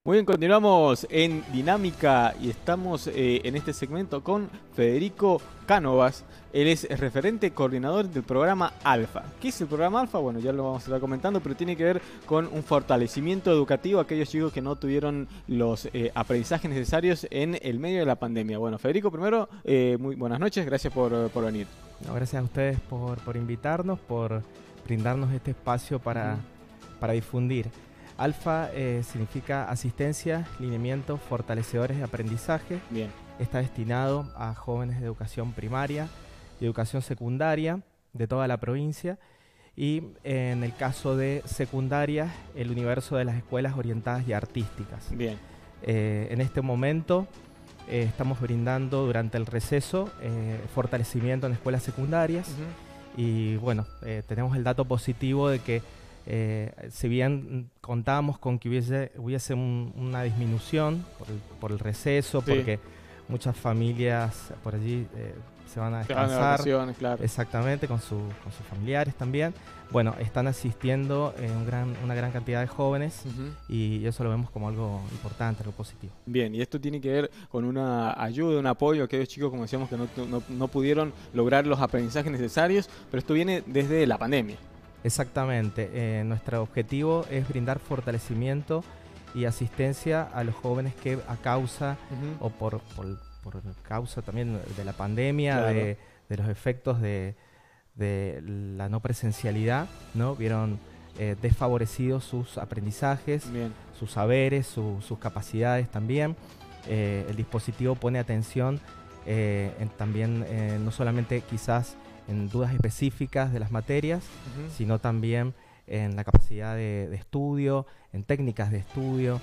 Muy bien, continuamos en Dinámica y estamos en este segmento con Federico Cánovas. Él es el referente coordinador del programa Alfa. ¿Qué es el programa Alfa? Bueno, ya lo vamos a estar comentando, pero tiene que ver con un fortalecimiento educativo a aquellos chicos que no tuvieron los aprendizajes necesarios en el medio de la pandemia. Bueno, Federico, primero, muy buenas noches, gracias por venir. No, gracias a ustedes por invitarnos, por brindarnos este espacio para difundir. Alfa significa asistencia, lineamientos, fortalecedores de aprendizaje. Bien. Está destinado a jóvenes de educación primaria y educación secundaria de toda la provincia. Y en el caso de secundaria, el universo de las escuelas orientadas y artísticas. Bien. En este momento estamos brindando durante el receso fortalecimiento en escuelas secundarias. Y bueno, tenemos el dato positivo de que si bien contábamos con que hubiese una disminución por el receso, sí, porque muchas familias por allí se van a descansar, claro. Exactamente, con sus familiares también. Bueno, están asistiendo una gran cantidad de jóvenes y eso lo vemos como algo importante, algo positivo. Bien, y esto tiene que ver con una ayuda, un apoyo a aquellos chicos, como decíamos, que no pudieron lograr los aprendizajes necesarios, pero esto viene desde la pandemia. Exactamente, nuestro objetivo es brindar fortalecimiento y asistencia a los jóvenes que a causa o por causa también de la pandemia, claro, de los efectos de la no presencialidad, ¿no? Vieron desfavorecidos sus aprendizajes, bien, sus saberes, sus capacidades también. El dispositivo pone atención también no solamente quizás en dudas específicas de las materias, sino también en la capacidad de estudio, en técnicas de estudio,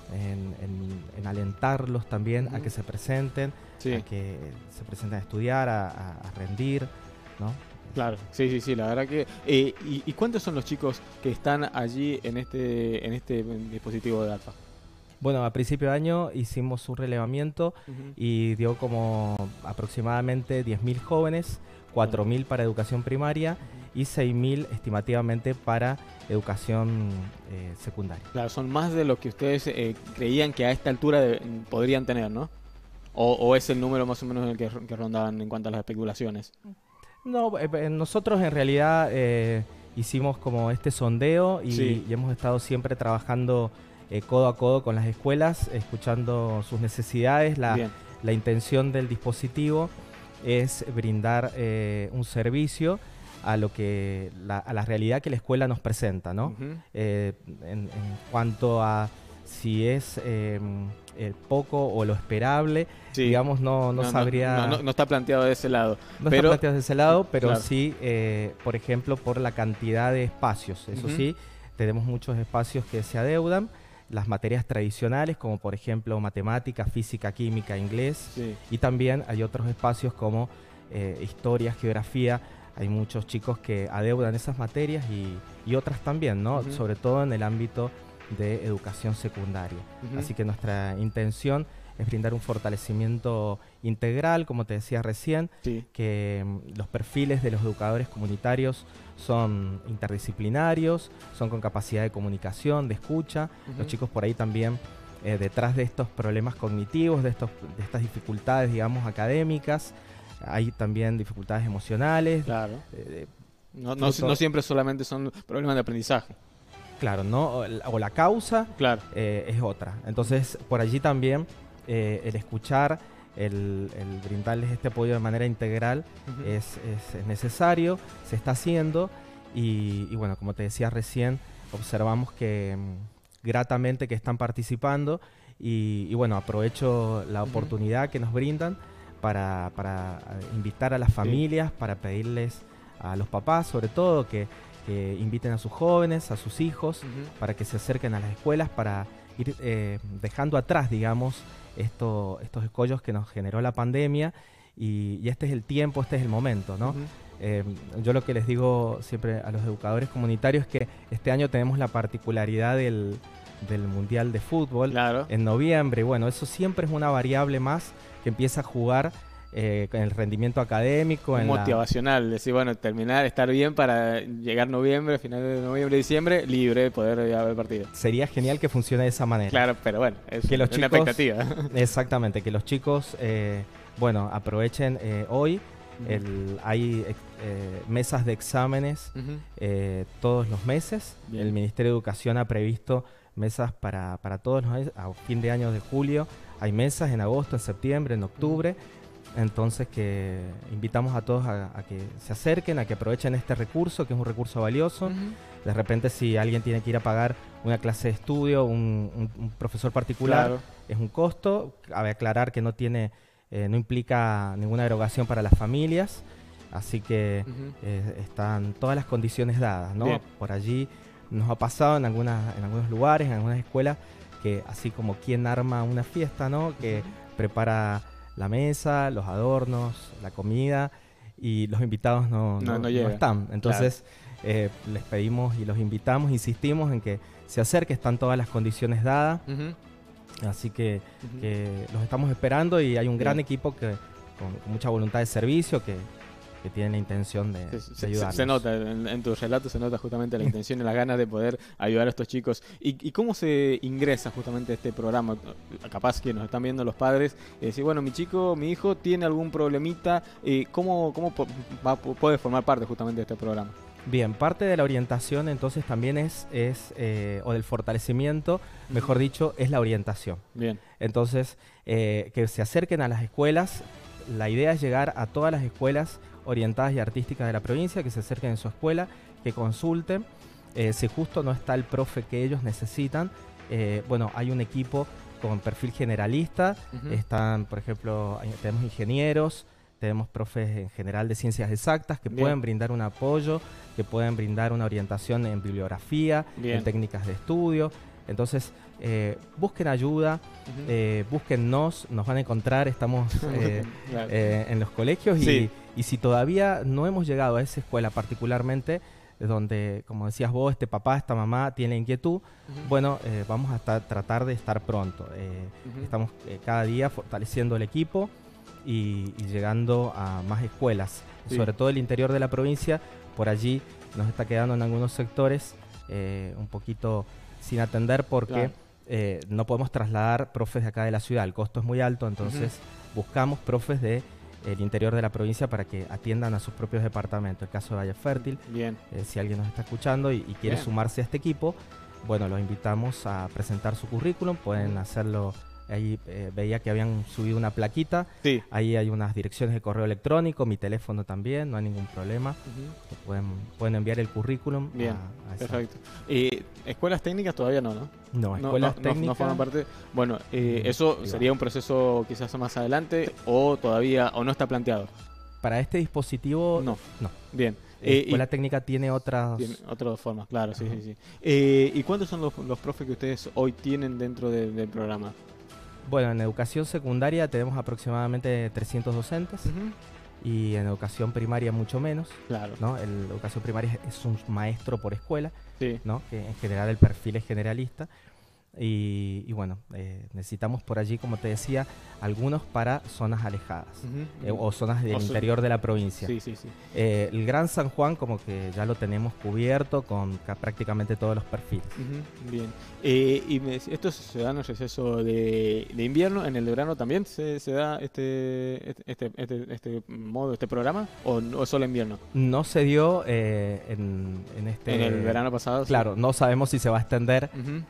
en alentarlos también a que se presenten, sí, a que se presenten a estudiar, a rendir, ¿no? Claro, sí, la verdad que... ¿Y cuántos son los chicos que están allí en este dispositivo de Alfa? Bueno, a principio de año hicimos un relevamiento y dio como aproximadamente 10.000 jóvenes, 4.000 para educación primaria y 6.000 estimativamente para educación secundaria. Claro, son más de lo que ustedes creían que a esta altura podrían tener, ¿no? ¿O es el número más o menos el que rondaban en cuanto a las especulaciones? No, nosotros en realidad hicimos como este sondeo y hemos estado siempre trabajando codo a codo con las escuelas, escuchando sus necesidades. La intención del dispositivo es brindar un servicio a la realidad que la escuela nos presenta, ¿no? En cuanto a si es el poco o lo esperable, digamos, no sabría... No está planteado de ese lado. Está planteado de ese lado, pero claro, sí, por ejemplo, por la cantidad de espacios. Eso sí, tenemos muchos espacios que se adeudan. Las materias tradicionales, como por ejemplo matemática, física, química, inglés, y también hay otros espacios como historia, geografía. Hay muchos chicos que adeudan esas materias y otras también, ¿no? Sobre todo en el ámbito de educación secundaria. Así que nuestra intención es brindar un fortalecimiento integral, como te decía recién, que los perfiles de los educadores comunitarios son interdisciplinarios, son con capacidad de comunicación, de escucha. Los chicos por ahí también, detrás de estos problemas cognitivos, de estas dificultades, digamos, académicas, hay también dificultades emocionales. Claro. No siempre solamente son problemas de aprendizaje. Claro, ¿no? O la causa, claro, es otra. Entonces, por allí también el escuchar, el brindarles este apoyo de manera integral es necesario, se está haciendo y bueno, como te decía recién, observamos que gratamente que están participando y bueno, aprovecho la oportunidad que nos brindan para invitar a las familias, para pedirles a los papás sobre todo que inviten a sus jóvenes, a sus hijos, para que se acerquen a las escuelas, para ir dejando atrás, digamos, estos escollos que nos generó la pandemia y este es el tiempo, este es el momento, ¿no? Yo lo que les digo siempre a los educadores comunitarios es que este año tenemos la particularidad del Mundial de Fútbol, claro, en noviembre. Bueno, eso siempre es una variable más que empieza a jugar en el rendimiento académico. Motivacional, decir, bueno, terminar, estar bien para llegar noviembre, final de noviembre, diciembre, libre, poder ver el partido. Sería genial que funcione de esa manera. Claro, pero bueno, es que los una chicos, expectativa. Exactamente, que los chicos, aprovechen hoy. Hay mesas de exámenes todos los meses. Bien. El Ministerio de Educación ha previsto mesas para todos los meses. A fin de año de julio hay mesas en agosto, en septiembre, en octubre. Entonces que invitamos a todos a que se acerquen, a que aprovechen este recurso, que es un recurso valioso. De repente, si alguien tiene que ir a pagar una clase de estudio, un profesor particular, claro, es un costo. Cabe aclarar que no implica ninguna derogación para las familias, así que están todas las condiciones dadas, ¿no? Bien. Por allí nos ha pasado en algunos lugares, en algunas escuelas, que así como quien arma una fiesta, ¿no? Que prepara la mesa, los adornos, la comida, y los invitados no están. Entonces, claro, les pedimos y los invitamos, insistimos en que se acerque, están todas las condiciones dadas. Así que los estamos esperando, y hay un gran equipo que con mucha voluntad de servicio que tiene la intención de ayudarnos. Se nota, en tu relato se nota justamente la intención y las ganas de poder ayudar a estos chicos. ¿Y cómo se ingresa justamente a este programa? Capaz que nos están viendo los padres y decir, bueno, mi hijo tiene algún problemita, ¿cómo puede formar parte justamente de este programa? Bien, parte de la orientación entonces también o del fortalecimiento, mejor dicho, es la orientación. Bien. Entonces, que se acerquen a las escuelas. La idea es llegar a todas las escuelas orientadas y artísticas de la provincia, que se acerquen en su escuela, que consulten. Si justo no está el profe que ellos necesitan, hay un equipo con perfil generalista. Están, por ejemplo, tenemos ingenieros, tenemos profes en general de ciencias exactas que pueden brindar un apoyo, que pueden brindar una orientación en bibliografía, en técnicas de estudio. Entonces, busquen ayuda, búsquennos, nos van a encontrar, estamos claro, en los colegios. Y si todavía no hemos llegado a esa escuela particularmente, donde, como decías vos, este papá, esta mamá tiene inquietud, vamos a tratar de estar pronto. Estamos cada día fortaleciendo el equipo y llegando a más escuelas, sobre todo el interior de la provincia. Por allí nos está quedando en algunos sectores un poquito sin atender porque no podemos trasladar profes de acá de la ciudad, el costo es muy alto, entonces buscamos profes del interior de la provincia para que atiendan a sus propios departamentos. El caso de Valle Fértil, si alguien nos está escuchando y quiere sumarse a este equipo, los invitamos a presentar su currículum, pueden hacerlo. Ahí veía que habían subido una plaquita. Ahí hay unas direcciones de correo electrónico, mi teléfono también, no hay ningún problema. Pueden enviar el currículum. Bien, perfecto. ¿Escuelas técnicas todavía no? No, escuelas técnicas no forman parte. Bueno, eso sería un proceso quizás más adelante, o todavía, o no está planteado. Para este dispositivo, no. Bien. Escuela técnica tiene otras formas, claro, sí. ¿Y cuántos son los profes que ustedes hoy tienen dentro del programa? Bueno, en educación secundaria tenemos aproximadamente 300 docentes y en educación primaria mucho menos. Claro. ¿No? En educación primaria es un maestro por escuela, ¿no? Que en general el perfil es generalista. Y necesitamos por allí, como te decía, algunos para zonas alejadas o zonas del interior de la provincia. El Gran San Juan como que ya lo tenemos cubierto con prácticamente todos los perfiles. Bien. Y esto se da en el receso de invierno, en el de verano también se da este modo, este programa, o solo invierno. No se dio en el verano pasado. Claro, no sabemos si se va a extender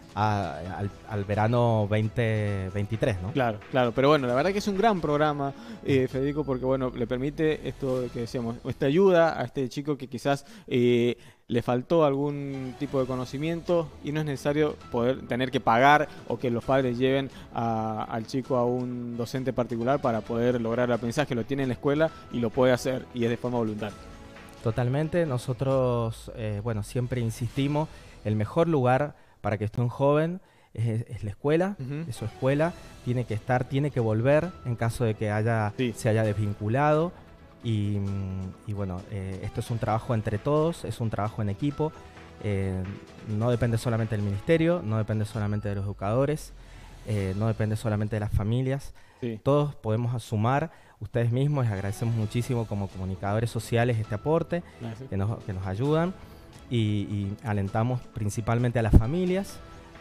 al verano 2023, ¿no? Claro, pero bueno, la verdad que es un gran programa, Federico, porque le permite esto que decíamos, esta ayuda a este chico que quizás le faltó algún tipo de conocimiento y no es necesario tener que pagar o que los padres lleven al chico a un docente particular para poder lograr el aprendizaje. Lo tiene en la escuela y lo puede hacer, y es de forma voluntaria. Totalmente. Nosotros siempre insistimos, el mejor lugar para que esté un joven es la escuela, es su escuela, tiene que volver en caso de que se haya desvinculado. Y esto es un trabajo entre todos, es un trabajo en equipo, no depende solamente del ministerio, no depende solamente de los educadores. no depende solamente de las familias. Sí. Todos podemos sumar, ustedes mismos, les agradecemos muchísimo como comunicadores sociales este aporte, que nos ayudan, y alentamos principalmente a las familias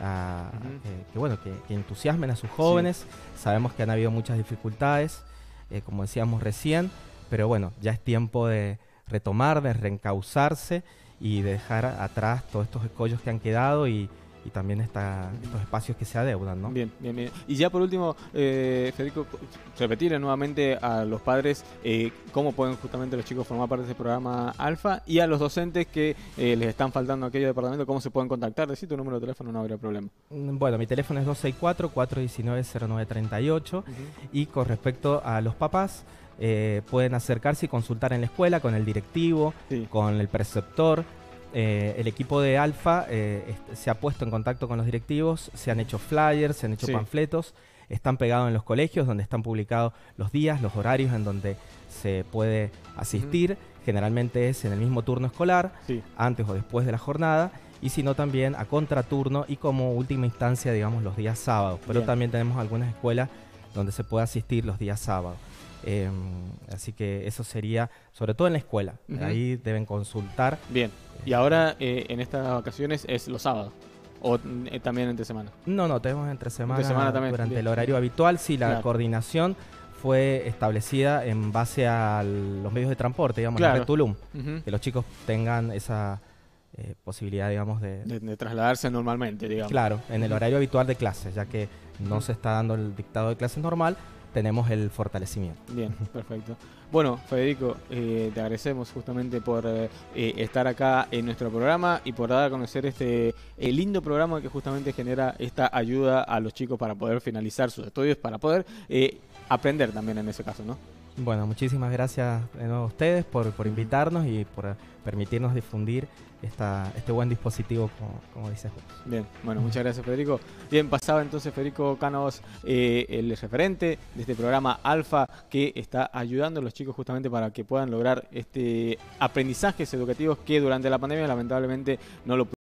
que entusiasmen a sus jóvenes. Sí. Sabemos que han habido muchas dificultades, como decíamos recién, pero bueno, ya es tiempo de retomar, de reencauzarse y de dejar atrás todos estos escollos que han quedado y también estos espacios que se adeudan, ¿no? Bien. Y ya por último, Federico, repetirle nuevamente a los padres cómo pueden justamente los chicos formar parte de este programa Alfa, y a los docentes que les están faltando aquellos departamentos, cómo se pueden contactar. Decí tu número de teléfono, no habrá problema. Bueno, mi teléfono es 264-419-0938 y con respecto a los papás, pueden acercarse y consultar en la escuela con el directivo, con el preceptor. El equipo de Alfa se ha puesto en contacto con los directivos, se han hecho flyers, se han hecho panfletos, están pegados en los colegios donde están publicados los días, los horarios en donde se puede asistir. Generalmente es en el mismo turno escolar, antes o después de la jornada, y si no también a contraturno y como última instancia, digamos, los días sábados. Pero también tenemos algunas escuelas donde se puede asistir los días sábados. Así que eso sería, sobre todo en la escuela. Ahí deben consultar. Bien. ¿Y ahora en estas vacaciones es los sábados? ¿O también entre semana? No, tenemos entre semana también, durante el horario habitual. Sí, la coordinación fue establecida en base a los medios de transporte, digamos, la red Tulum. Que los chicos tengan esa posibilidad, digamos, de trasladarse normalmente, digamos. Claro, en el horario habitual de clases, ya que no se está dando el dictado de clases normal, tenemos el fortalecimiento. Bien, perfecto. Bueno, Federico, te agradecemos justamente por estar acá en nuestro programa y por dar a conocer este lindo programa que justamente genera esta ayuda a los chicos para poder finalizar sus estudios, para poder aprender también en ese caso, ¿no? Bueno, muchísimas gracias de nuevo a ustedes por invitarnos y por permitirnos difundir este buen dispositivo, como dices vos. Bien, bueno, muchas gracias, Federico. Bien, pasaba entonces Federico Cánovas, el referente de este programa Alfa, que está ayudando a los chicos justamente para que puedan lograr aprendizajes educativos que durante la pandemia lamentablemente no lo pudieron.